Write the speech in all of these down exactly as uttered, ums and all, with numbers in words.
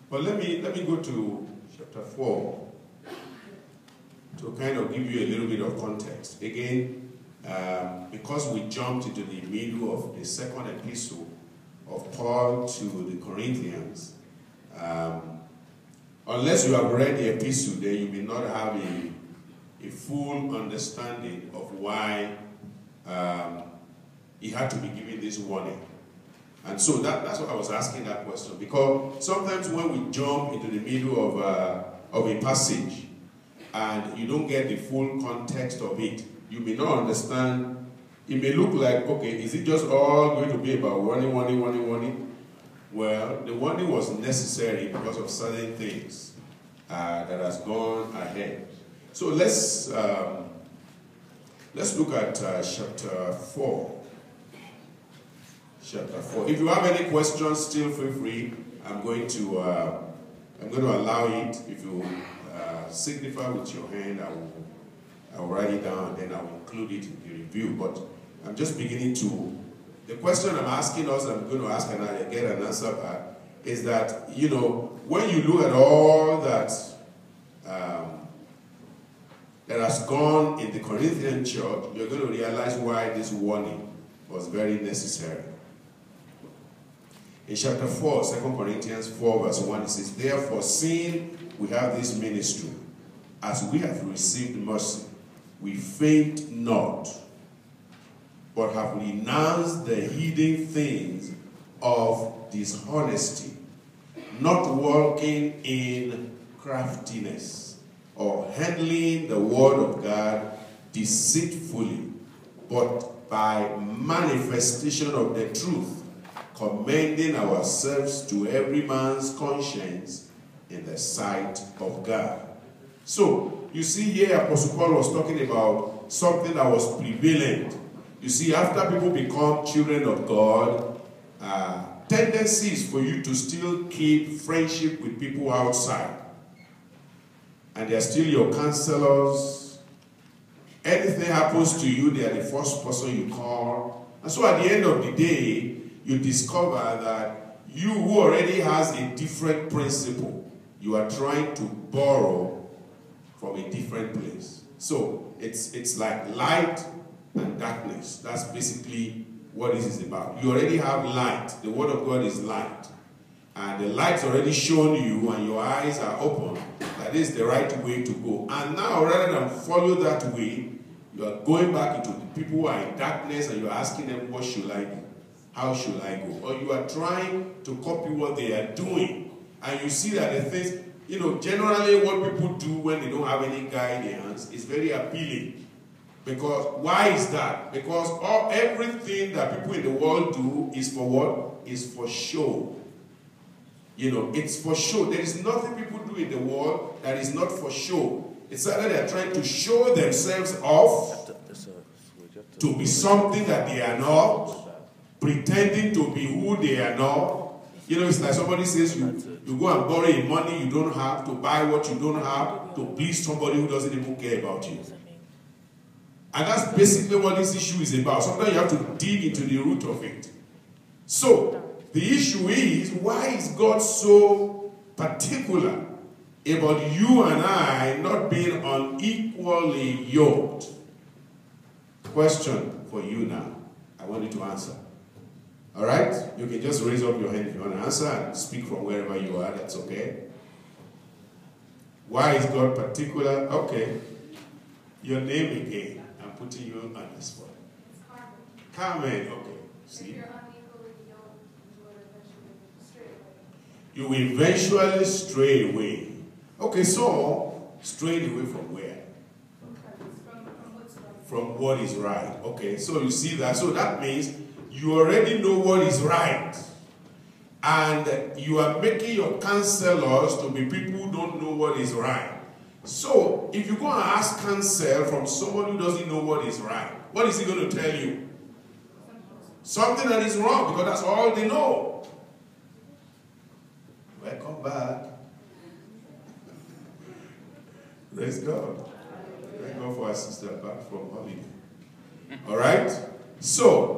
But let me, let me go to chapter four to kind of give you a little bit of context. Again, um, because we jumped into the middle of the second epistle of Paul to the Corinthians, um, unless you have read the epistle, then you may not have a, a full understanding of why um, he had to be given this warning. And so that, that's what I was asking that question. Because sometimes when we jump into the middle of, uh, of a passage and you don't get the full context of it, you may not understand. It may look like, okay, is it just all going to be about warning, warning, warning, warning? Well, the warning was necessary because of certain things uh, that has gone ahead. So let's, um, let's look at uh, chapter four. Chapter four. If you have any questions, still feel free. I'm going to uh, I'm going to allow it. If you uh, signify with your hand, I will I will write it down and then I will include it in the review. But I'm just beginning to. The question I'm asking us, I'm going to ask and I get an answer back, is that, you know, when you look at all that um, that has gone in the Corinthian church, you're going to realize why this warning was very necessary. In chapter four, Second Corinthians four, verse one, it says, therefore, seeing we have this ministry, as we have received mercy, we faint not, but have renounced the hidden things of dishonesty, not walking in craftiness, or handling the word of God deceitfully, but by manifestation of the truth, commending ourselves to every man's conscience in the sight of God. So, you see here Apostle Paul was talking about something that was prevalent. You see, after people become children of God, uh, tendencies for you to still keep friendship with people outside. And they're still your counselors. Anything happens to you, they are the first person you call. And so at the end of the day, you discover that you who already has a different principle, you are trying to borrow from a different place. So it's, it's like light and darkness. That's basically what this is about. You already have light. The word of God is light. And the light's already shown you and your eyes are open. That is the right way to go. And now rather than follow that way, you are going back into the people who are in darkness and you're asking them, what should I do? How should I go? Or you are trying to copy what they are doing. And you see that the things, you know, generally what people do when they don't have any guidance is very appealing. Because, why is that? Because all, everything that people in the world do is for what? Is for show. You know, it's for show. There is nothing people do in the world that is not for show. It's either they are trying to show themselves off to be something that they are not, pretending to be who they are not. You know, it's like somebody says you, you go and borrow money you don't have to buy what you don't have to please somebody who doesn't even care about you. And that's basically what this issue is about. Sometimes you have to dig into the root of it. So, the issue is, why is God so particular about you and I not being unequally yoked? Question for you now. I want you to answer. All right? You can just raise up your hand if you want to answer and speak from wherever you are. That's okay. Why is God particular? Okay. Your name again. I'm putting you on the spot. Carmen. Okay. See? You will eventually stray away. Okay, so straying away from where? From what is right. Okay, so you see that. So that means you already know what is right. And you are making your counselors to be people who don't know what is right. So if you go and ask counsel from someone who doesn't know what is right, what is he going to tell you? Something that is wrong, because that's all they know. Welcome back. Praise God. Thank God for our sister back from holiday. All right? So,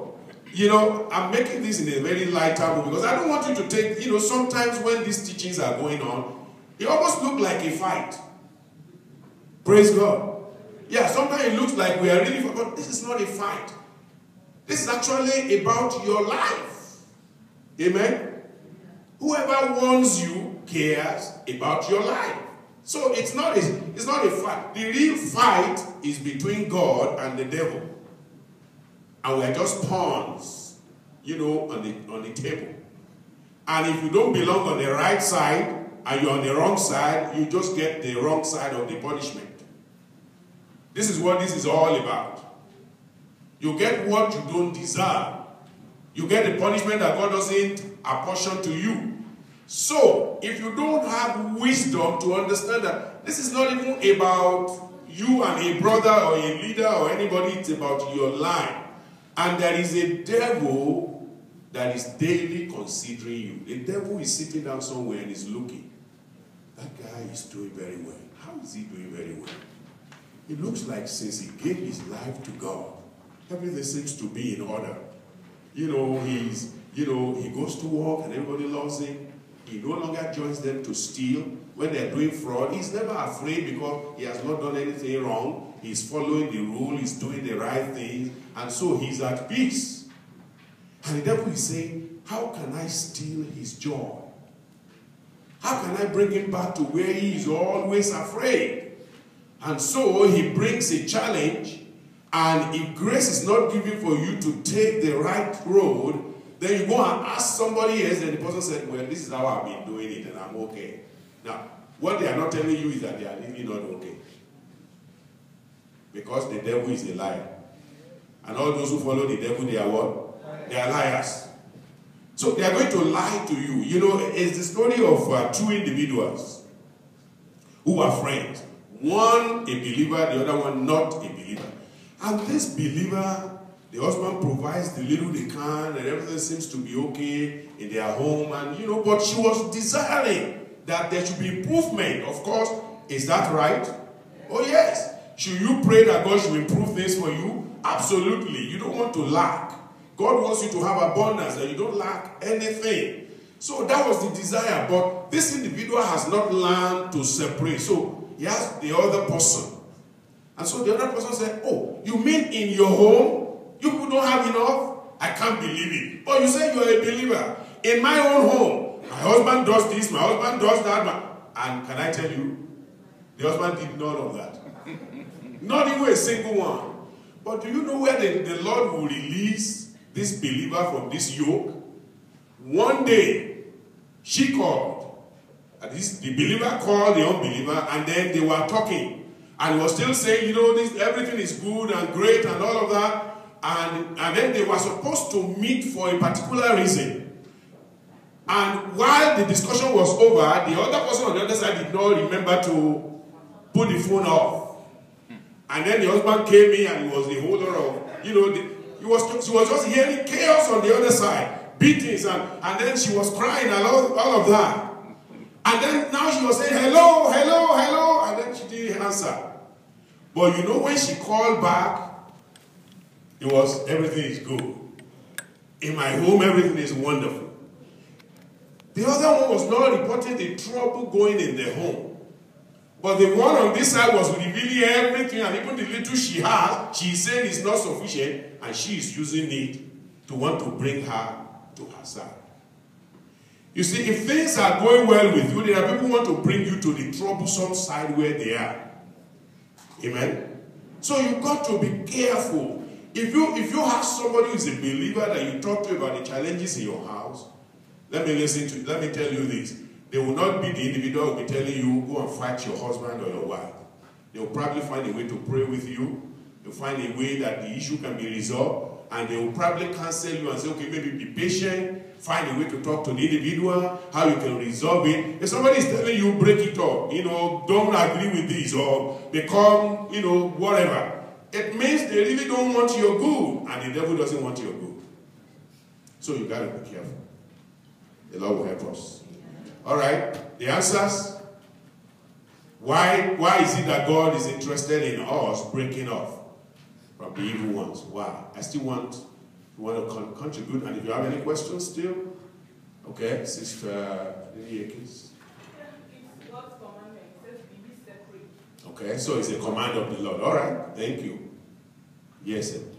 You know, I'm making this in a very light table because I don't want you to take, you know, sometimes when these teachings are going on, it almost looks like a fight. Praise God. Yeah, sometimes it looks like we are really, but this is not a fight. This is actually about your life. Amen? Whoever warns you cares about your life. So it's not a, it's not a fight. The real fight is between God and the devil. And we are just pawns, you know, on the, on the table. And if you don't belong on the right side and you're on the wrong side, you just get the wrong side of the punishment. This is what this is all about. You get what you don't deserve. You get the punishment that God doesn't apportion to you. So, if you don't have wisdom to understand that this is not even about you and a brother or a leader or anybody, it's about your life. And there is a devil that is daily considering you. The devil is sitting down somewhere and is looking. That guy is doing very well. How is he doing very well? It looks like since he gave his life to God, everything seems to be in order. You know, he's, you know, he goes to work and everybody loves him. He no longer joins them to steal. When they're doing fraud, he's never afraid because he has not done anything wrong. He's following the rule, he's doing the right things, and so he's at peace. And the devil is saying, how can I steal his joy? How can I bring him back to where he is always afraid? And so he brings a challenge, and if grace is not given for you to take the right road, then you go and ask somebody else, and the person said, well, this is how I've been doing it, and I'm okay. Now, what they are not telling you is that they are living not okay. Because the devil is a liar. And all those who follow the devil, they are what? They are liars. So they are going to lie to you. You know, it's the story of uh, two individuals who are friends. One a believer, the other one not a believer. And this believer, the husband provides the little they can, and everything seems to be okay in their home. And, you know, but she was desiring that there should be improvement. Of course, is that right? Oh, yes. Should you pray that God should improve things for you? Absolutely. You don't want to lack. God wants you to have abundance, that you don't lack anything. So that was the desire. But this individual has not learned to separate. So he asked the other person. And so the other person said, oh, you mean in your home, you don't have enough? I can't believe it. Oh, you say you're a believer. In my own home, my husband does this, my husband does that. And can I tell you, the husband did none of that. Not even a single one. But do you know where the, the Lord will release this believer from this yoke? One day, she called. And this, the believer called the unbeliever, and then they were talking. And he was still saying, you know, this, everything is good and great and all of that. And, and then they were supposed to meet for a particular reason. And while the discussion was over, the other person on the other side did not remember to put the phone off. And then the husband came in and he was the holder of, you know, the, he was, she was just hearing chaos on the other side, beatings, and, and then she was crying and all, all of that. And then now she was saying, hello, hello, hello, and then she didn't answer. But you know, when she called back, it was, everything is good. In my home, everything is wonderful. The other one was not reporting the trouble going in the home. But the one on this side was revealing everything, and even the little she has, she is saying is not sufficient, and she is using it to want to bring her to her side. You see, if things are going well with you, there are people who want to bring you to the troublesome side where they are. Amen? So you've got to be careful. If you, if you have somebody who is a believer that you talk to about the challenges in your house, let me listen to, let me tell you this. They will not be the individual who will be telling you, go and fight your husband or your wife. They will probably find a way to pray with you. They'll find a way that the issue can be resolved. And they will probably counsel you and say, okay, maybe be patient. Find a way to talk to the individual, how you can resolve it. If somebody is telling you, break it up, you know, don't agree with this, or become, you know, whatever. It means they really don't want your good, and the devil doesn't want your good. So you got to be careful. The Lord will help us. All right, the answers. Why, why is it that God is interested in us breaking off from the evil ones? Why? I still want you want to con contribute, and if you have any questions still, okay, Sister Liliakis. Okay, so it's a command of the Lord. All right, thank you. Yes, sir.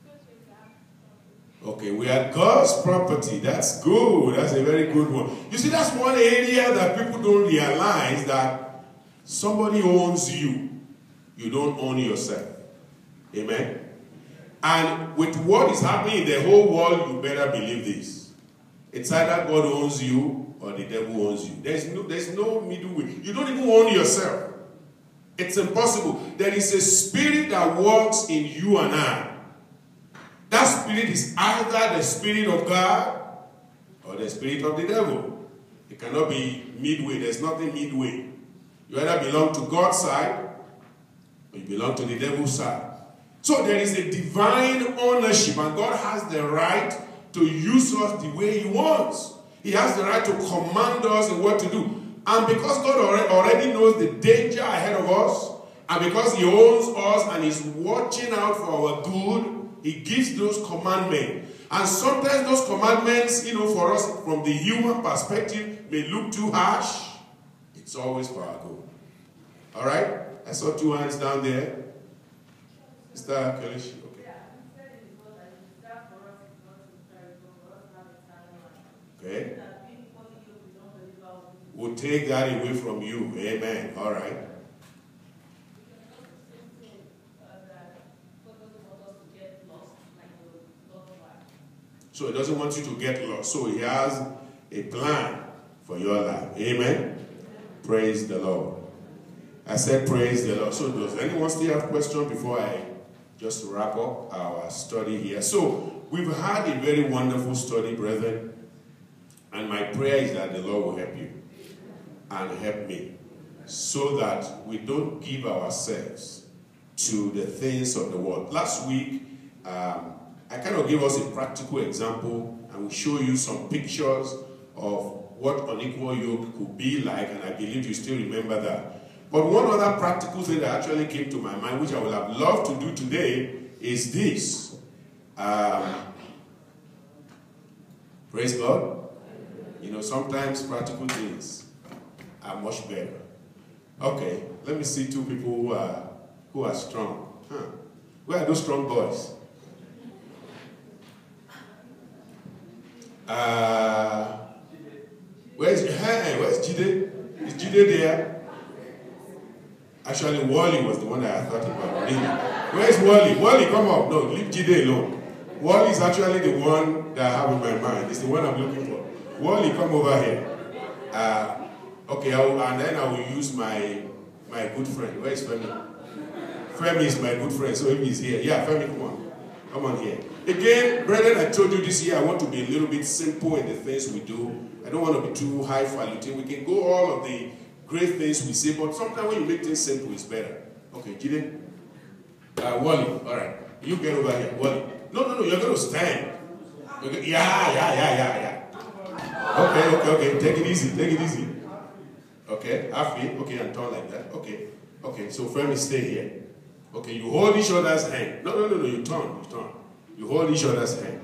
Okay, we are God's property. That's good. That's a very good one. You see, that's one area that people don't realize, that somebody owns you. You don't own yourself. Amen? And with what is happening in the whole world, you better believe this. It's either God owns you or the devil owns you. There's no, there's no middle way. You don't even own yourself. It's impossible. There is a spirit that works in you and I. That spirit is either the spirit of God or the spirit of the devil. It cannot be midway. There's nothing midway. You either belong to God's side or you belong to the devil's side. So there is a divine ownership, and God has the right to use us the way He wants. He has the right to command us in what to do. And because God already knows the danger ahead of us, and because He owns us and is watching out for our good, He gives those commandments. And sometimes those commandments, you know, for us from the human perspective, may look too harsh. It's always for our good. All right? I saw two hands down there. Mister Kalish, okay. Okay. We'll take that away from you. Amen. All right. So He doesn't want you to get lost. So He has a plan for your life. Amen. Praise the Lord. I said praise the Lord. So does anyone still have questions before I just wrap up our study here? So we've had a very wonderful study, brethren. And my prayer is that the Lord will help you and help me, so that we don't give ourselves to the things of the world. Last week, um, I kind of gave us a practical example, and we show you some pictures of what unequal yoke could be like, and I believe you still remember that. But one other practical thing that actually came to my mind, which I would have loved to do today, is this. Um, praise God. You know, sometimes practical things are much better. Okay, let me see two people who are who are strong. Huh. Where are those strong boys? Uh, where's hey, where's Jide? Is Jide there? Actually, Wally was the one that I thought about. Really. Where's Wally? Wally, come up. No, leave Jide alone. Wally is actually the one that I have in my mind. It's the one I'm looking for. Wally, come over here. Uh, okay, I will, and then I will use my my good friend. Where is Femi? Femi is my good friend, so if he's here. Yeah, Femi, come on. Come on here. Again, brethren, I told you this year I want to be a little bit simple in the things we do. I don't want to be too highfalutin. We can go all of the great things we say, but sometimes when you make things simple, it's better. Okay, Jide? Uh, Wally, all right. You get over here. Wally. No, no, no, you're going to stand. Okay. Yeah, yeah, yeah, yeah, yeah. Okay, okay, okay. Take it easy. Take it easy. Okay, half it. Okay, and turn like that. Okay. Okay, so Femi, stay here. Okay, you hold each other's hand. No, no, no, no, you turn, you turn. You hold each other's hand.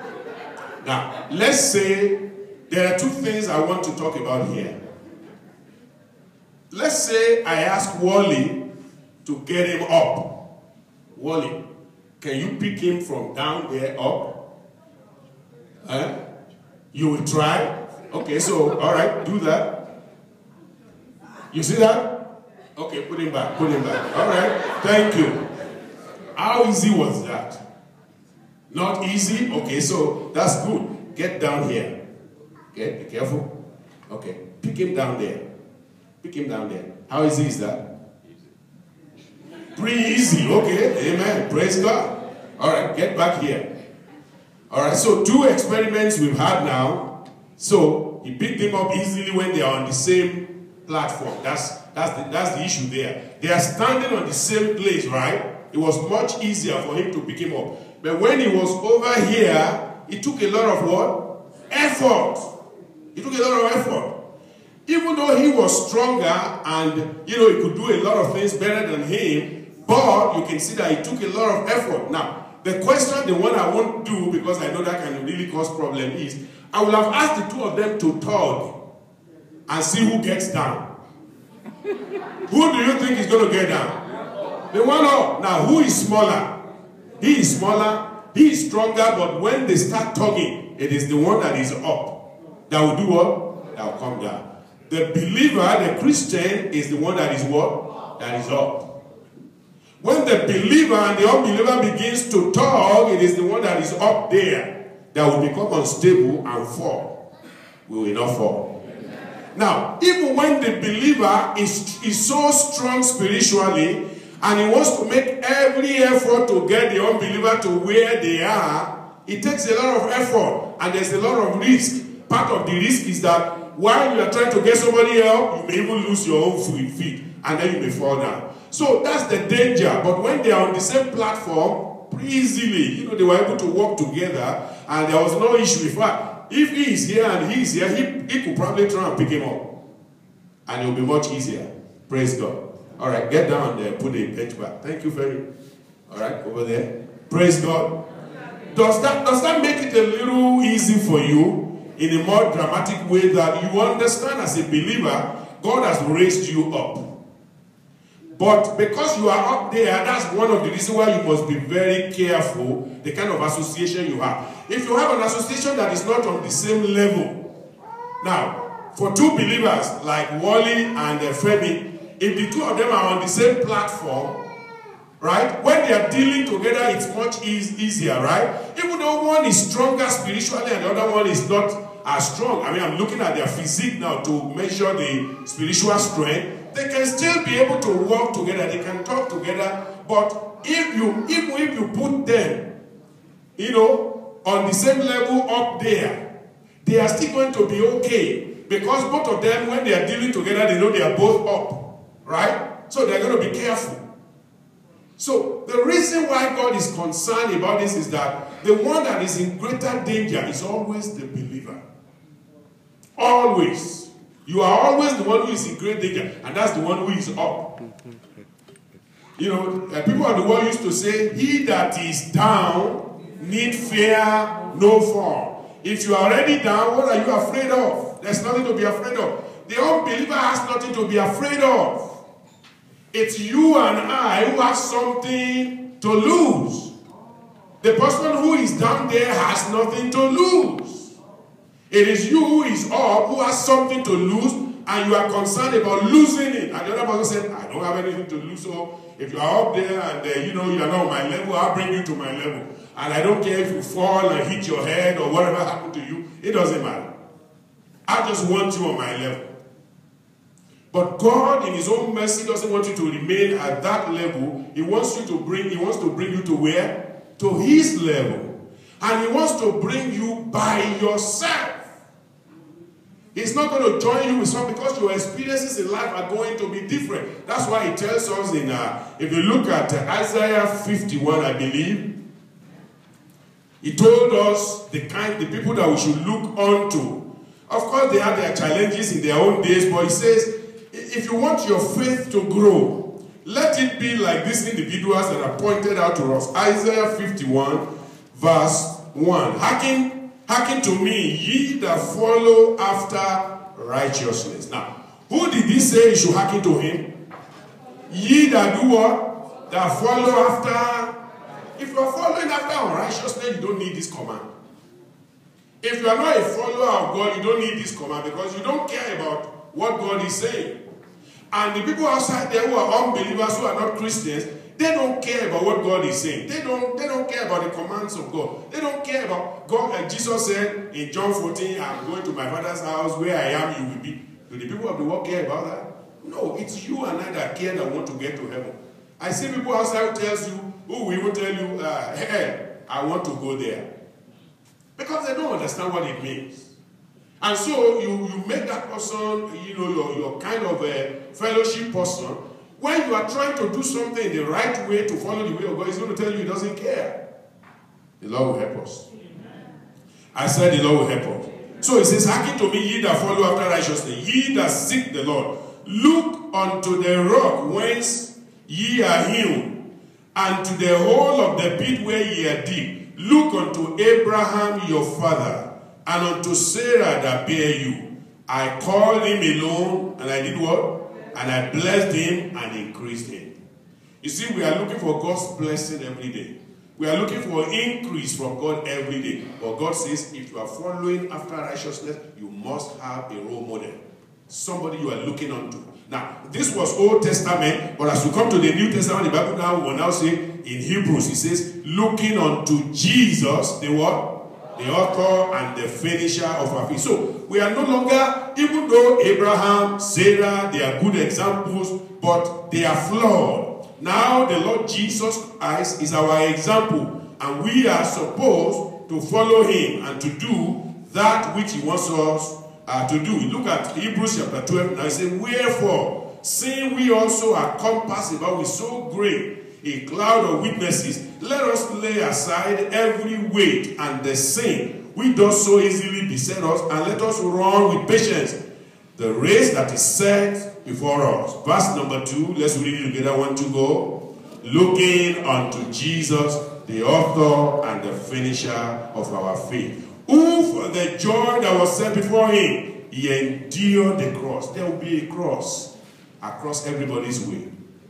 Now, let's say there are two things I want to talk about here. Let's say I ask Wally to get him up. Wally, can you pick him from down there up? Huh? You will try? Okay, so, all right, do that. You see that? Okay, put him back, put him back. All right, thank you. How easy was that? Not easy? Okay, so that's good. Get down here. Okay, be careful. Okay, pick him down there. Pick him down there. How easy is that? Pretty easy. Okay, amen. Praise God. All right, get back here. All right, so two experiments we've had now. So he picked him up easily when they are on the same platform. That's that's the, that's the issue there. They are standing on the same place, right? It was much easier for him to pick him up. But when he was over here, it took a lot of what? Effort. It took a lot of effort. Even though he was stronger and, you know, he could do a lot of things better than him, but you can see that it took a lot of effort. Now, the question, the one I won't do, because I know that can really cause problem, is I will have asked the two of them to tug and see who gets down. Who do you think is going to get down? The one up. Now, who is smaller? He is smaller, he is stronger, but when they start tugging, it is the one that is up that will do what? That will come down. The believer, the Christian, is the one that is what? That is up. When the believer and the unbeliever begins to tug, it is the one that is up there that will become unstable and fall. We will not fall. Now, even when the believer is, is so strong spiritually, and he wants to make every effort to get the unbeliever to where they are, it takes a lot of effort, and there's a lot of risk. Part of the risk is that while you are trying to get somebody up, you may even lose your own feet, and then you may fall down. So that's the danger. But when they are on the same platform, pretty easily, you know, they were able to work together, and there was no issue. In fact, if he is here and he is here, he, he could probably try and pick him up, and it will be much easier. Praise God. All right, get down there, put the bench back. Thank you very. All right, over there. Praise God. Does that does that make it a little easy for you in a more dramatic way that you understand as a believer, God has raised you up? But because you are up there, that's one of the reasons why you must be very careful the kind of association you have. If you have an association that is not on the same level, now, for two believers like Wally and uh, Femi, if the two of them are on the same platform, right, when they are dealing together, it's much eas easier, right? Even though one is stronger spiritually and the other one is not as strong. I mean, I'm looking at their physique now to measure the spiritual strength. They can still be able to work together. They can talk together. But if you, even if you put them, you know, on the same level up there, they are still going to be okay. Because both of them, when they are dealing together, they know they are both up. Right? So they're going to be careful. So the reason why God is concerned about this is that the one that is in greater danger is always the believer. Always. You are always the one who is in great danger, and that's the one who is up. You know, uh, people of the world used to say, he that is down need fear no fall. If you are already down, what are you afraid of? There's nothing to be afraid of. The unbeliever has nothing to be afraid of. It's you and I who have something to lose. The person who is down there has nothing to lose. It is you who is up who has something to lose, and you are concerned about losing it. And the other person said, I don't have anything to lose, so if you are up there and uh, you know you are not on my level, I'll bring you to my level. And I don't care if you fall and hit your head or whatever happened to you. It doesn't matter. I just want you on my level. But God, in his own mercy, doesn't want you to remain at that level. He wants you to bring, he wants to bring you to where? To his level. And he wants to bring you by yourself. He's not going to join you with some, because your experiences in life are going to be different. That's why he tells us in, uh, if you look at uh, Isaiah fifty-one, I believe, he told us the kind, the people that we should look unto. Of course, they have their challenges in their own days, but he says, if you want your faith to grow, let it be like these individuals that are pointed out to us. Isaiah fifty-one, verse one. Hearken, hearken to me, ye that follow after righteousness. Now, who did he say you should hearken to him? Ye that do what? That follow after. If you are following after unrighteousness, you don't need this command. If you are not a follower of God, you don't need this command, because you don't care about what God is saying. And the people outside there who are unbelievers, who are not Christians, they don't care about what God is saying. They don't, they don't care about the commands of God. They don't care about God. Like Jesus said in John fourteen, I'm going to my Father's house, where I am, you will be. Do the people of the world care about that? No, it's you and I that care, that want to get to heaven. I see people outside who tells you, who will even tell you, uh, hey, I want to go there. Because they don't understand what it means. And so you, you make that person, you know, your, your kind of a fellowship person. When you are trying to do something the right way, to follow the way of God, he's going to tell you he doesn't care. The Lord will help us. Amen. I said the Lord will help us. So he says, hearken to me, ye that follow after righteousness, ye that seek the Lord. Look unto the rock whence ye are hewn, and to the whole of the pit where ye are deep, look unto Abraham your father, and unto Sarah that bare you. I called him alone, and I did what? And I blessed him and increased him. You see, we are looking for God's blessing every day. We are looking for increase from God every day. But God says, if you are following after righteousness, you must have a role model. Somebody you are looking unto. Now, this was Old Testament, but as we come to the New Testament, the Bible now will now say in Hebrews, it says, looking unto Jesus, the what? The author and the finisher of our faith. So, we are no longer, even though Abraham, Sarah, they are good examples, but they are flawed. Now, the Lord Jesus Christ is our example, and we are supposed to follow him and to do that which he wants us Uh, to do. Look at Hebrews chapter twelve. Now it says, wherefore, seeing we also are compassed about with so great a cloud of witnesses, let us lay aside every weight and the sin which does so easily beset us, and let us run with patience the race that is set before us. Verse number two, let's read it together. One to go. Looking unto Jesus, the author and the finisher of our faith, who for the joy that was set before him, he endured the cross. There will be a cross across everybody's way.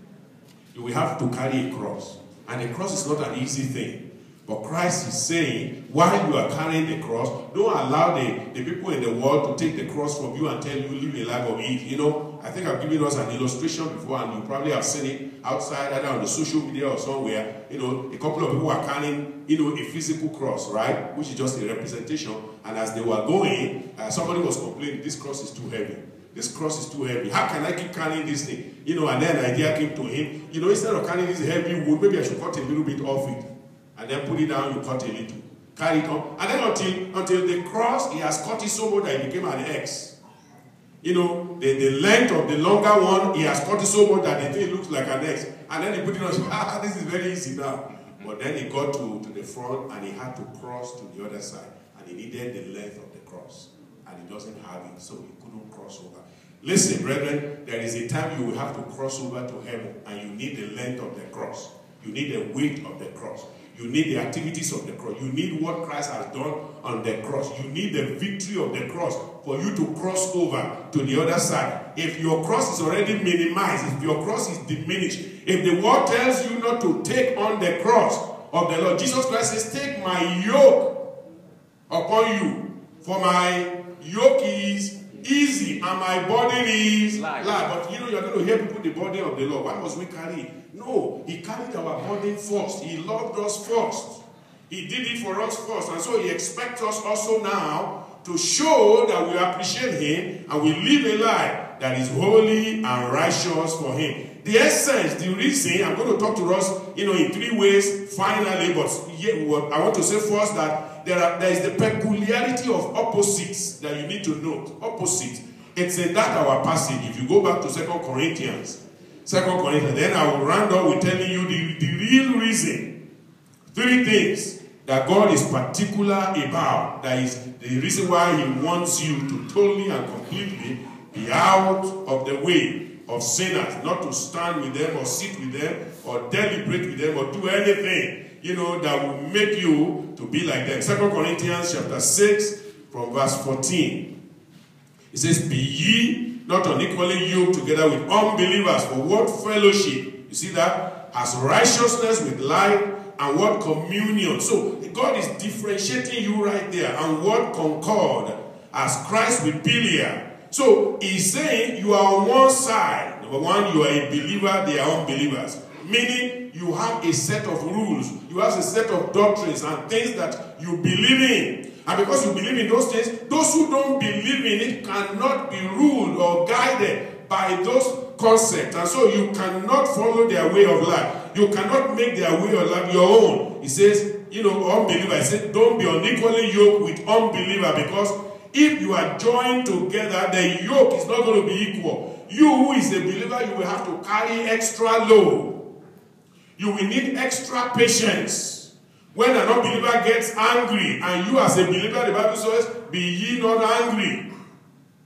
You will have to carry a cross. And a cross is not an easy thing. But Christ is saying, while you are carrying the cross, don't allow the, the people in the world to take the cross from you and tell you, live a life of ease. You know, I think I've given us an illustration before, and you probably have seen it outside, either on the social media or somewhere. You know, a couple of people are carrying, you know, a physical cross, right? Which is just a representation. And as they were going, uh, somebody was complaining, this cross is too heavy. This cross is too heavy. How can I keep carrying this thing? You know, and then an idea came to him. You know, instead of carrying this heavy wood, maybe I should cut a little bit off it. And then put it down, you cut a little. Carry it on. And then until, until the cross, he has cut it so much that it became an X. You know, the, the length of the longer one, he has cut it so much that the thing looks like an X. And then he put it on, ah, this is very easy now. But then he got to, to the front and he had to cross to the other side. And he needed the length of the cross. And he doesn't have it, so he couldn't cross over. Listen, brethren, there is a time you will have to cross over to heaven, and you need the length of the cross. You need the weight of the cross. You need the activities of the cross. You need what Christ has done on the cross. You need the victory of the cross for you to cross over to the other side. If your cross is already minimized, if your cross is diminished, if the word tells you not to take on the cross of the Lord, Jesus Christ says, take my yoke upon you, for my yoke is easy and my burden is light. But you know, you're going to hear people the burden of the Lord. Why must we carry it? No, he carried our burden first. He loved us first. He did it for us first. And so he expects us also now to show that we appreciate him and we live a life that is holy and righteous for him. The essence, the reason, I'm going to talk to us, you know, in three ways finally, but what I want to say first that there, are, there is the peculiarity of opposites that you need to note. Opposite. It's in that our passage. If you go back to Second Corinthians, Second Corinthians, then I will round up with telling you the, the real reason. Three things that God is particular about. That is the reason why he wants you to totally and completely be out of the way of sinners. Not to stand with them or sit with them or deliberate with them or do anything, you know, that will make you to be like them. Second Corinthians chapter six from verse fourteen. It says, be ye not unequally yoked together with unbelievers, for what fellowship, you see that, has righteousness with light, and what communion. So God is differentiating you right there. And what concord as Christ with Belial. So he's saying you are on one side. Number one, you are a believer, they are unbelievers. Meaning you have a set of rules, you have a set of doctrines and things that you believe in. And because you believe in those things, those who don't believe in it cannot be ruled or guided by those concepts. And so you cannot follow their way of life. You cannot make their way of life your own. He says, you know, unbeliever. He said, don't be unequally yoked with unbeliever, because if you are joined together, the yoke is not going to be equal. You who is a believer, you will have to carry extra load. You will need extra patience. When an unbeliever gets angry, and you as a believer, the Bible says, be ye not angry.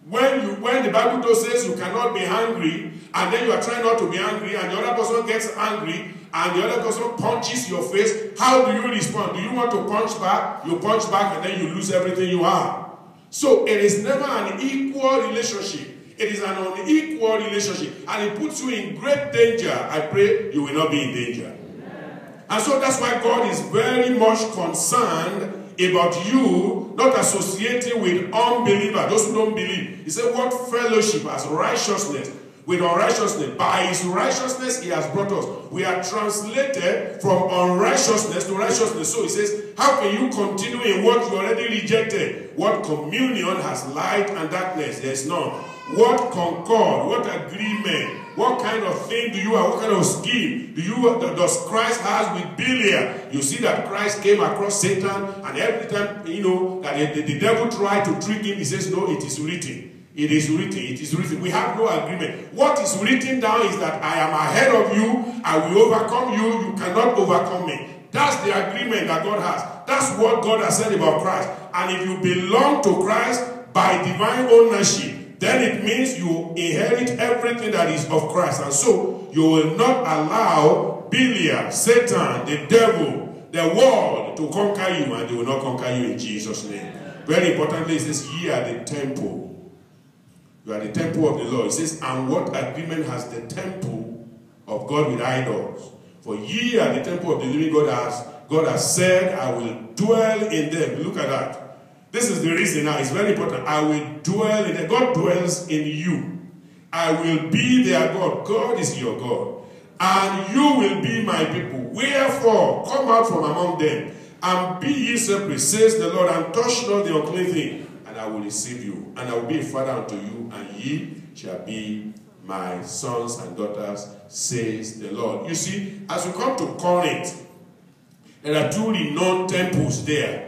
When you when the Bible says you cannot be hungry, and then you are trying not to be angry, and the other person gets angry, and the other person punches your face, how do you respond? Do you want to punch back? You punch back, and then you lose everything you have. So it is never an equal relationship. It is an unequal relationship, and it puts you in great danger. I pray you will not be in danger. Amen. And so that's why God is very much concerned about you not associating with unbelievers, those who don't believe. He said, what fellowship has righteousness with unrighteousness? By his righteousness he has brought us. We are translated from unrighteousness to righteousness. So he says, how can you continue in what you already rejected? What communion has light and darkness? There is none. What concord? What agreement? What kind of thing do you have? What kind of scheme do you does Christ has with Belial? You see that Christ came across Satan, and every time, you know, that the, the devil tried to trick him, he says, no, it is written. It is written. It is written. We have no agreement. What is written down is that I am ahead of you. I will overcome you. You cannot overcome me. That's the agreement that God has. That's what God has said about Christ. And if you belong to Christ by divine ownership, then it means you inherit everything that is of Christ. And so you will not allow Belial, Satan, the devil, the world to conquer you, and they will not conquer you in Jesus' name. Very importantly, it says, ye are the temple. You are the temple of the Lord. It says, and what agreement has the temple of God with idols? For ye are the temple of the living God. As God has said, I will dwell in them. Look at that. This is the reason now. It's very important. I will dwell in them. God dwells in you. I will be their God. God is your God. And you will be my people. Wherefore, come out from among them, and be ye separate, says the Lord, and touch not the unclean thing, and I will receive you. And I will be a father unto you, and ye shall be my sons and daughters, says the Lord. You see, as we come to Corinth, there are two renowned temples there.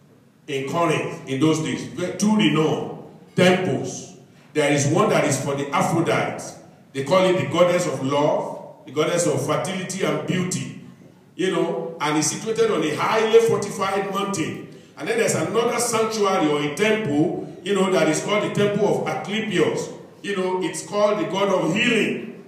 In Corinth, in those days, two renowned temples. There is one that is for the Aphrodite. They call it the goddess of love, the goddess of fertility and beauty. You know, and it's situated on a highly fortified mountain. And then there's another sanctuary or a temple, you know, that is called the temple of Asclepius. You know, it's called the god of healing.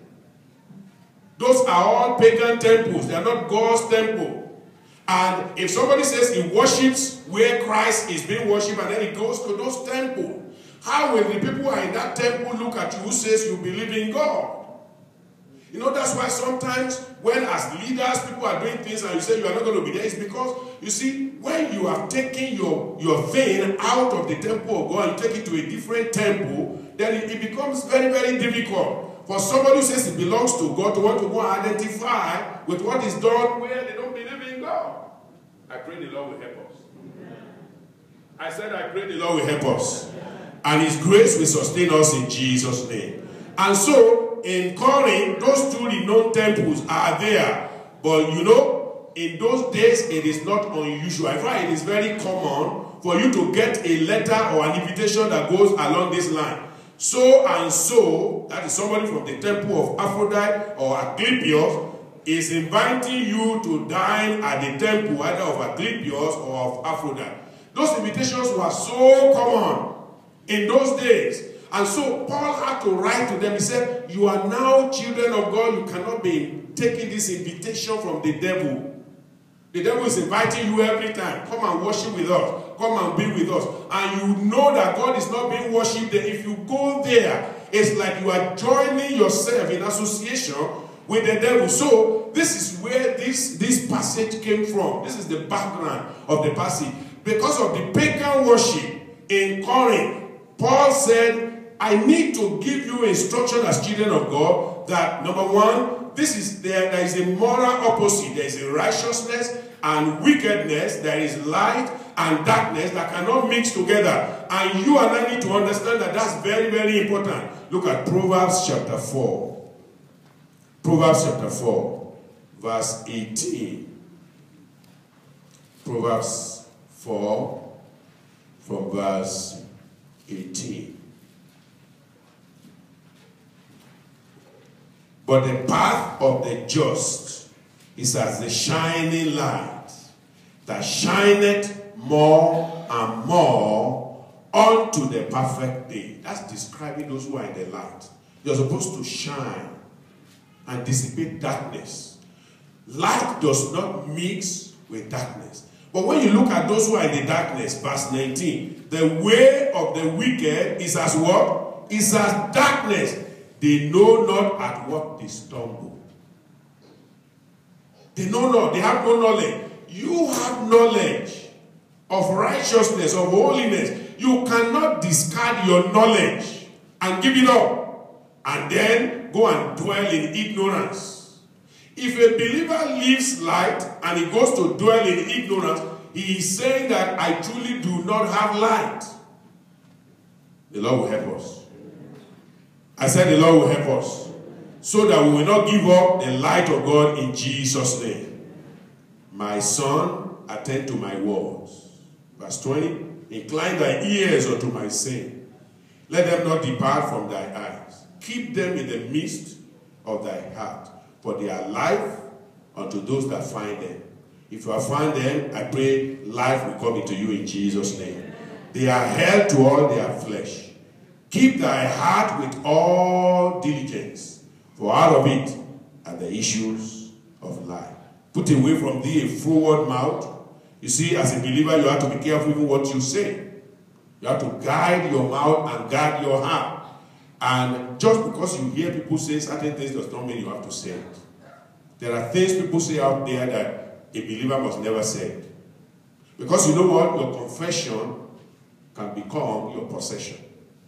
Those are all pagan temples. They are not God's temple. And if somebody says he worships where Christ is being worshipped, and then he goes to those temples, how will the people who are in that temple look at you who says you believe in God? You know, that's why sometimes when as leaders people are doing things and you say you are not going to be there, it's because, you see, when you have taken your, your vein out of the temple of God and you take it to a different temple, then it, it becomes very, very difficult for somebody who says it belongs to God to want to go and identify with what is done where they don't believe in God. I pray the Lord will help us. I said I pray the Lord will help us. And his grace will sustain us in Jesus' name. And so, in Corinth, those two renowned temples are there. But you know, in those days, it is not unusual. In fact, it is very common for you to get a letter or an invitation that goes along this line. So and so, that is somebody from the temple of Aphrodite or Asclepius, is inviting you to dine at the temple either of Asclepius or of Aphrodite. Those invitations were so common in those days. And so Paul had to write to them. He said, you are now children of God. You cannot be taking this invitation from the devil. The devil is inviting you every time. Come and worship with us. Come and be with us. And you know that God is not being worshipped there. If you go there, it's like you are joining yourself in association with the devil. So this is where this, this passage came from. This is the background of the passage. Because of the pagan worship in Corinth, Paul said, I need to give you instruction as children of God that, number one, this is there, there is a moral opposite. There is a righteousness and wickedness. There is light and darkness that cannot mix together. And you and I need to understand that that's very, very important. Look at Proverbs chapter four. Proverbs chapter four, verse eighteen. Proverbs four, from verse eighteen. But the path of the just is as the shining light that shineth more and more unto the perfect day. That's describing those who are in the light. You're supposed to shine and dissipate darkness. Light does not mix with darkness. But when you look at those who are in the darkness, verse nineteen, the way of the wicked is as what? Is as darkness. They know not at what they stumble. They know not. They have no knowledge. You have knowledge of righteousness, of holiness. You cannot discard your knowledge and give it up and then go and dwell in ignorance. If a believer lives light and he goes to dwell in ignorance, he is saying that I truly do not have light. The Lord will help us. I said the Lord will help us so that we will not give up the light of God in Jesus' name. My son, attend to my words. Verse twenty, incline thy ears unto my saying. Let them not depart from thy eyes. Keep them in the midst of thy heart, for they are life unto those that find them. If you have found them, I pray life will come into you in Jesus' name. They are held to all their flesh. Keep thy heart with all diligence, for out of it are the issues of life. Put away from thee a froward mouth. You see, as a believer, you have to be careful with what you say. You have to guide your mouth and guard your heart. And just because you hear people say certain things does not mean you have to say it. There are things people say out there that a believer must never say. Because you know what? Your confession can become your possession.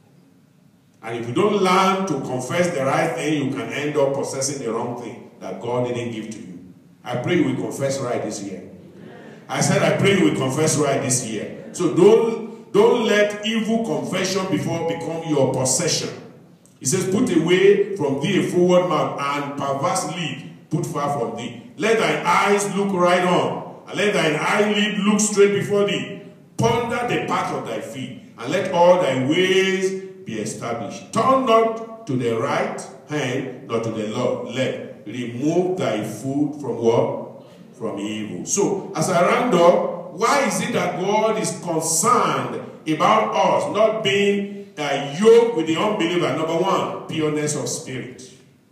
And if you don't learn to confess the right thing, you can end up possessing the wrong thing that God didn't give to you. I pray you will confess right this year. I said I pray you will confess right this year. So don't, don't let evil confession before become your possession. He says, put away from thee a forward mouth and perverse lip put far from thee. Let thine eyes look right on, and let thine eyelid look straight before thee. Ponder the path of thy feet, and let all thy ways be established. Turn not to the right hand, nor to the left. Remove thy foot from what? From evil. So, as I round up, why is it that God is concerned about us not being uh, yoked with the unbeliever? Number one, pureness of spirit.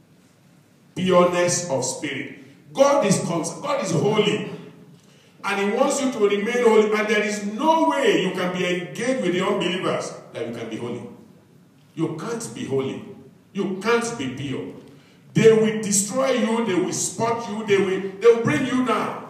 Pureness of spirit. God is concerned. God is holy. And he wants you to remain holy. And there is no way you can be engaged with the unbelievers that you can be holy. You can't be holy. You can't be pure. They will destroy you. They will spot you. They will, they will bring you down.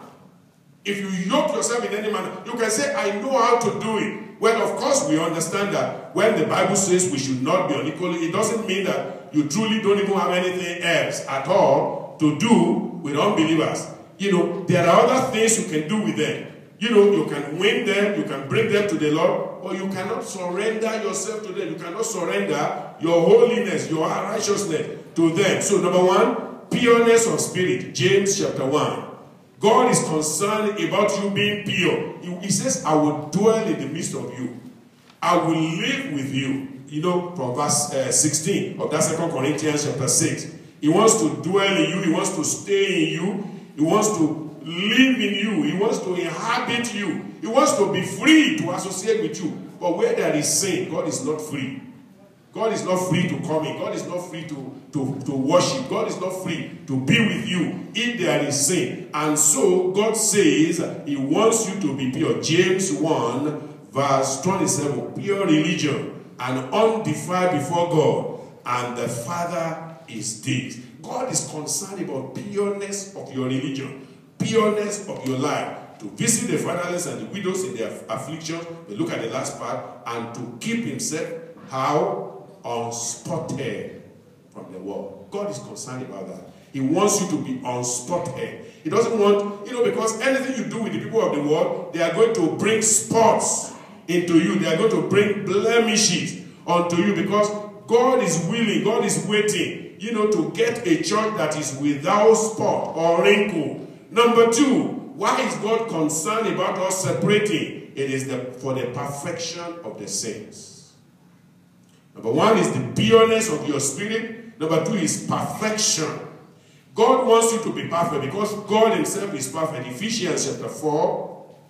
If you yoke yourself in any manner, you can say, I know how to do it. Well, of course, we understand that when the Bible says we should not be unequal, it doesn't mean that you truly don't even have anything else at all to do with unbelievers. You know, there are other things you can do with them. You know, you can win them, you can bring them to the Lord, or you cannot surrender yourself to them. You cannot surrender your holiness, your righteousness to them. So, number one, pureness of spirit. James chapter one. God is concerned about you being pure. He, he says, I will dwell in the midst of you. I will live with you. You know, from verse uh, sixteen of that Second Corinthians chapter six. He wants to dwell in you. He wants to stay in you. He wants to live in you. He wants to inhabit you. He wants to be free to associate with you. But where there is sin, God is not free. God is not free to come in. God is not free to, to, to worship. God is not free to be with you if there is sin. And so God says he wants you to be pure. James one verse twenty-seven. Pure religion and undefiled before God. And the Father is this. God is concerned about pureness of your religion. Pureness of your life. To visit the fatherless and the widows in their affliction. We look at the last part. And to keep himself, how? Unspotted from the world. God is concerned about that. He wants you to be unspotted. He doesn't want, you know, because anything you do with the people of the world, they are going to bring spots into you. They are going to bring blemishes onto you because God is willing, God is waiting, you know, to get a church that is without spot or wrinkle. Number two, why is God concerned about us separating? It is the, for the perfection of the saints. Number one is the pureness of your spirit. Number two is perfection. God wants you to be perfect because God himself is perfect. Ephesians chapter four,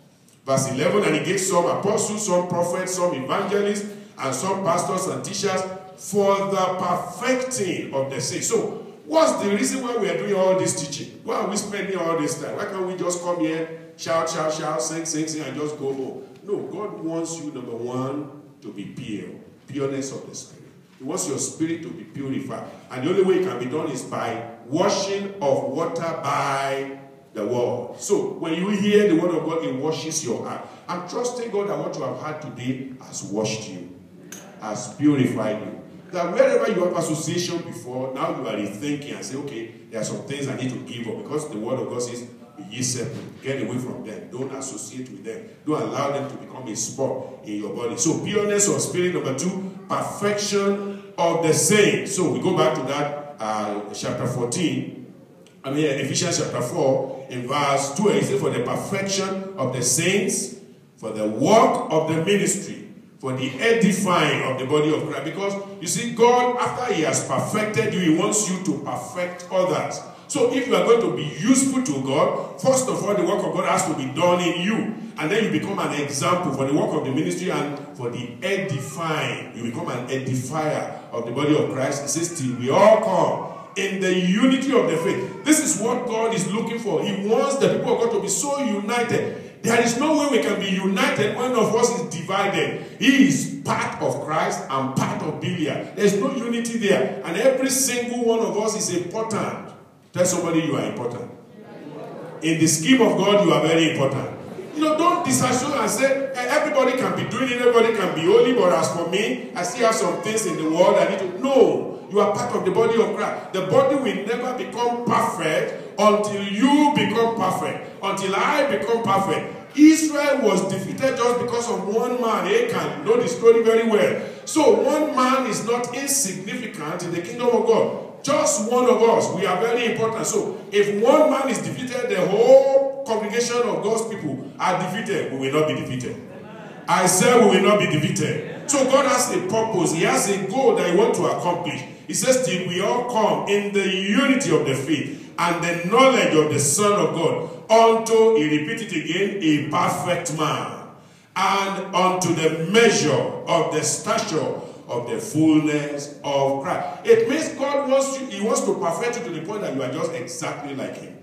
Verse eleven, and he gave some apostles, some prophets, some evangelists, and some pastors and teachers for the perfecting of the saints. So, what's the reason why we are doing all this teaching? Why are we spending all this time? Why can't we just come here, shout, shout, shout, sing, sing, sing, and just go home? No, God wants you, number one, to be pure. Pureness of the spirit. He wants your spirit to be purified. And the only way it can be done is by washing of water by the word. So, when you hear the word of God, it washes your heart. I'm trusting God that what you have had today has washed you, has purified you. That wherever you have association before, now you are rethinking and say, okay, there are some things I need to give up, because the word of God says, be ye separate. Get away from them. Don't associate with them. Don't allow them to become a spot in your body. So, pureness of spirit. Number two, perfection of the saints. So, we go back to that, uh, chapter fourteen. I mean, Ephesians chapter four, in verse two, it says, for the perfection of the saints, for the work of the ministry, for the edifying of the body of Christ. Because, you see, God, after he has perfected you, he wants you to perfect others. So if you are going to be useful to God, first of all, the work of God has to be done in you. And then you become an example for the work of the ministry and for the edifying. You become an edifier of the body of Christ. It says, till we all come in the unity of the faith. This is what God is looking for. He wants the people of God to be so united. There is no way we can be united when one of us is divided. He is part of Christ and part of Belial. There is no unity there. And every single one of us is important. Tell somebody you are important. In the scheme of God, you are very important. You know, don't disassociate and say, hey, everybody can be doing it, everybody can be holy, but as for me, I still have some things in the world I need to... No, you are part of the body of Christ. The body will never become perfect until you become perfect, until I become perfect. Israel was defeated just because of one man, Achan. You know the story very well. So one man is not insignificant in the kingdom of God. Just one of us, we are very important. So if one man is defeated, the whole congregation of God's people are defeated. We will not be defeated. I said we will not be defeated. So God has a purpose. He has a goal that he wants to accomplish. He says, till we all come in the unity of the faith and the knowledge of the Son of God, unto, he repeats it again, a perfect man, and unto the measure of the stature of the fullness of Christ. It means God wants you, he wants to perfect you to the point that you are just exactly like him.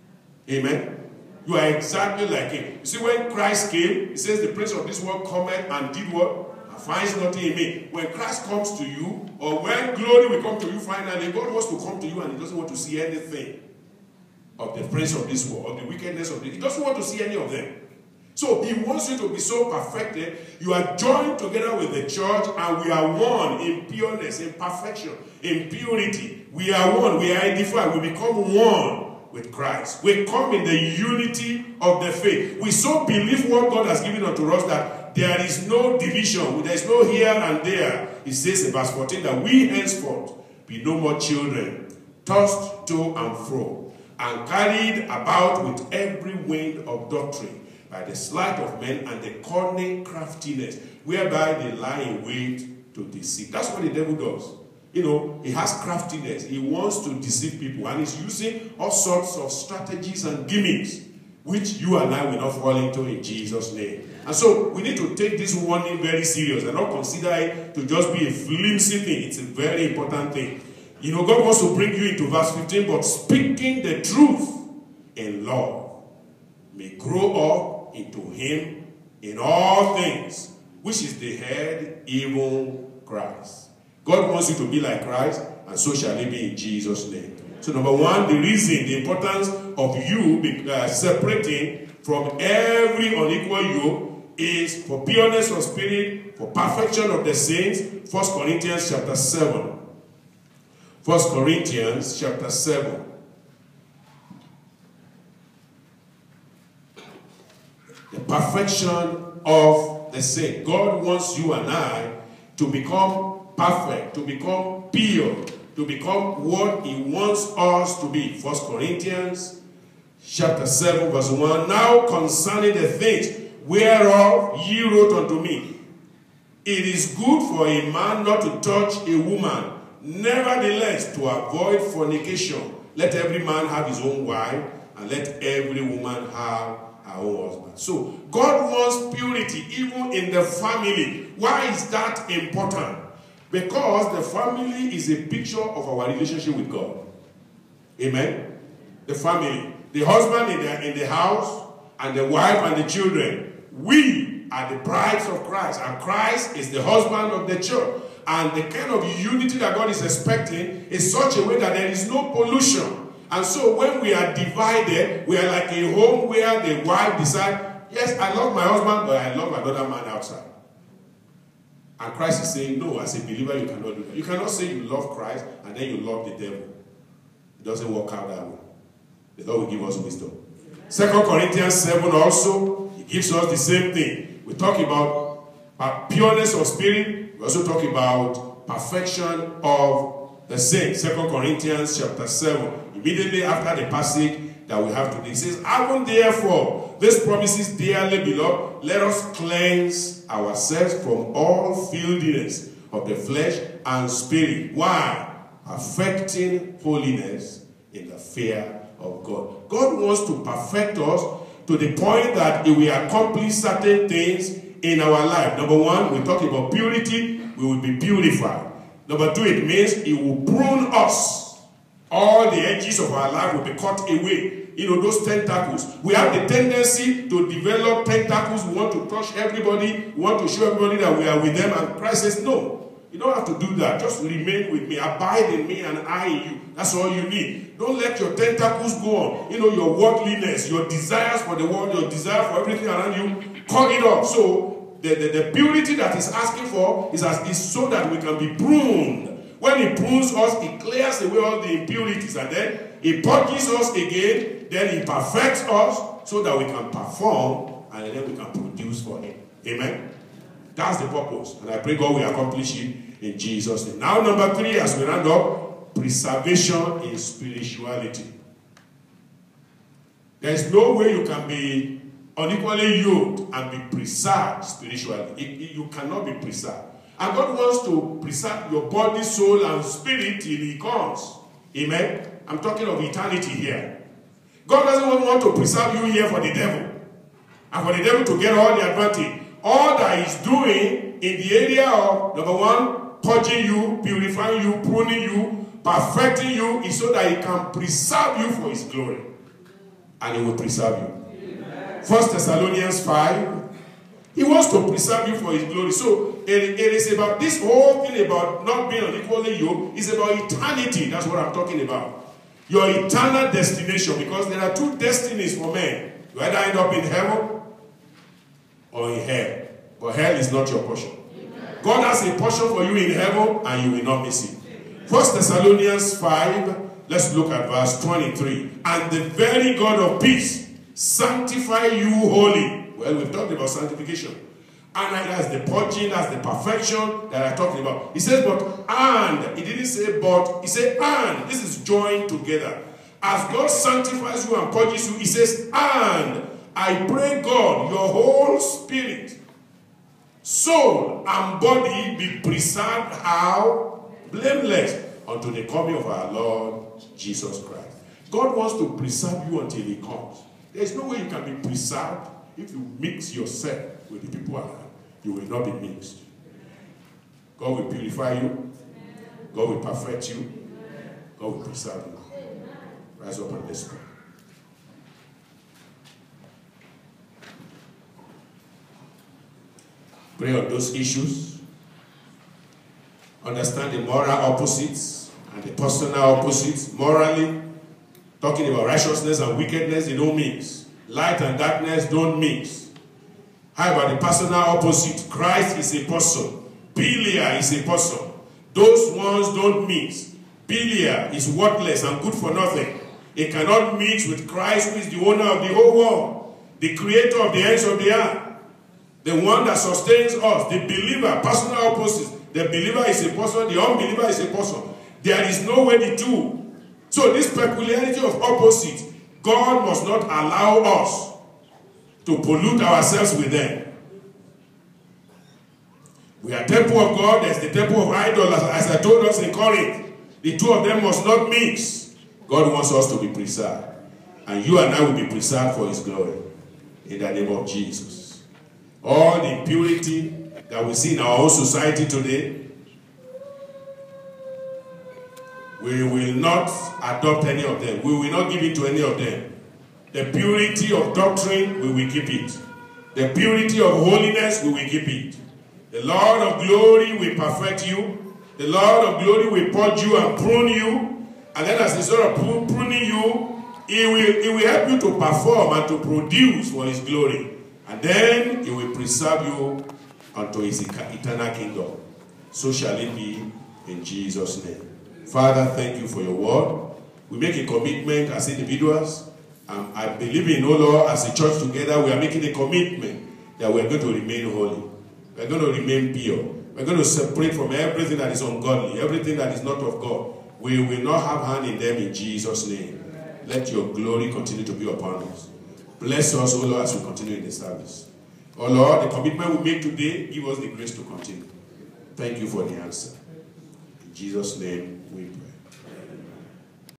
Amen? You are exactly like him. You see, when Christ came, he says, the prince of this world cometh and did what? And finds nothing in me. When Christ comes to you, or when glory will come to you finally, God wants to come to you and he doesn't want to see anything of the prince of this world, of the wickedness of this. He doesn't want to see any of them. So he wants you to be so perfected. You are joined together with the church and we are one in pureness, in perfection, in purity. We are one. We are edified. We become one with Christ. We come in the unity of the faith. We so believe what God has given unto us that there is no division. There is no here and there. It says in verse fourteen that we henceforth be no more children, tossed to and fro, and carried about with every wind of doctrine, by the sleight of men and the cunning craftiness, whereby they lie in wait to deceive. That's what the devil does. You know, he has craftiness. He wants to deceive people. And he's using all sorts of strategies and gimmicks, which you and I will not fall into in Jesus' name. And so, we need to take this warning very serious and not consider it to just be a flimsy thing. It's a very important thing. You know, God wants to bring you into verse fifteen, but speaking the truth in love may grow up into him in all things, which is the head, even Christ. God wants you to be like Christ, and so shall it be in Jesus' name. So number one, the reason, the importance of you be, uh, separating from every unequal yoke is for pureness of spirit, for perfection of the saints. First Corinthians chapter seven. First Corinthians chapter seven. The perfection of the saint. God wants you and I to become perfect, to become pure, to become what he wants us to be. First Corinthians chapter seven verse one. Now concerning the things whereof ye wrote unto me, it is good for a man not to touch a woman, nevertheless to avoid fornication. Let every man have his own wife, and let every woman have our own husband. So God wants purity even in the family. Why is that important? Because the family is a picture of our relationship with God. Amen? The family. The husband in the, in the house, and the wife and the children. We are the brides of Christ, and Christ is the husband of the church. And the kind of unity that God is expecting is such a way that there is no pollution. And so when we are divided, we are like a home where the wife decides, yes, I love my husband, but I love another man outside. And Christ is saying, no, as a believer, you cannot do that. You cannot say you love Christ and then you love the devil. It doesn't work out that way. The Lord will give us wisdom. Second Corinthians seven also, it gives us the same thing. We talk about pureness of spirit. We also talk about perfection of the saints. Second Corinthians chapter seven. Immediately after the passage that we have today. It says, having therefore this promises, dearly beloved, let us cleanse ourselves from all filthiness of the flesh and spirit. Why? Perfecting holiness in the fear of God. God wants to perfect us to the point that if we accomplish certain things in our life. Number one, we talk about purity, we will be purified. Number two, it means it will prune us. All the edges of our life will be cut away. You know, those tentacles. We have the tendency to develop tentacles. We want to touch everybody. We want to show everybody that we are with them. And Christ says, no, you don't have to do that. Just remain with me. Abide in me and I in you. That's all you need. Don't let your tentacles go on. You know, your worldliness, your desires for the world, your desire for everything around you, cut it off. So the, the, the purity that he's asking for is, as, is so that we can be pruned. When he prunes us, he clears away all the impurities, and then he purges us again, then he perfects us so that we can perform and then we can produce for him. Amen? That's the purpose. And I pray God will accomplish it in Jesus' name. Now, number three, as we round up, preservation in spirituality. There is no way you can be unequally yoked and be preserved spiritually. It, it, you cannot be preserved. And God wants to preserve your body, soul, and spirit till he comes. Amen? I'm talking of eternity here. God doesn't want to preserve you here for the devil. And for the devil to get all the advantage. All that he's doing in the area of, number one, purging you, purifying you, pruning you, perfecting you, is so that he can preserve you for his glory. And he will preserve you. Amen. First Thessalonians five. He wants to preserve you for his glory. So it, it is about this whole thing about not being unequally yoked. It's about eternity. That's what I'm talking about. Your eternal destination. Because there are two destinies for men. You either end up in heaven or in hell. But hell is not your portion. Amen. God has a portion for you in heaven and you will not miss it. First Thessalonians five. Let's look at verse twenty-three. And the very God of peace sanctify you wholly. Well, we've talked about sanctification. And that's the purging, that's the perfection that I'm talking about. He says, but, and. He didn't say, but. He said, and. This is joined together. As God sanctifies you and purges you, he says, and I pray God, your whole spirit, soul, and body be preserved, how? Blameless, unto the coming of our Lord Jesus Christ. God wants to preserve you until he comes. There is no way you can be preserved. If you mix yourself with the people around, you will not be mixed. God will purify you. God will perfect you. God will preserve you. Rise up and let's pray. Pray on those issues. Understand the moral opposites and the personal opposites. Morally, talking about righteousness and wickedness, they don't mix. Light and darkness don't mix. How about the personal opposite? Christ is a person. Belial is a person. Those ones don't mix. Belial is worthless and good for nothing. It cannot mix with Christ, who is the owner of the whole world, the creator of the ends of the earth, the one that sustains us, the believer, personal opposite. The believer is a person, the unbeliever is a person. There is no way the two. So this peculiarity of opposite, God must not allow us to pollute ourselves with them. We are temple of God. There's the temple of idols, as I told us in Corinth. The two of them must not mix. God wants us to be preserved. And you and I will be preserved for his glory. in the name of Jesus. All the impurity that we see in our own society today, we will not adopt any of them. We will not give in to any of them. The purity of doctrine, we will keep it. The purity of holiness, we will keep it. The Lord of glory will perfect you. The Lord of glory will purge you and prune you. And then as He sort of pruning you, He will, he will help you to perform and to produce for His glory. And then He will preserve you unto His eternal kingdom. So shall it be in Jesus' name. Father, thank you for your word. We make a commitment as individuals. Um, I believe in, oh Lord, as a church together, we are making a commitment that we are going to remain holy. We are going to remain pure. We are going to separate from everything that is ungodly, everything that is not of God. We will not have hand in them in Jesus' name. Let your glory continue to be upon us. Bless us, oh Lord, as we continue in the service. Oh Lord, the commitment we make today, give us the grace to continue. Thank you for the answer. In Jesus' name we pray.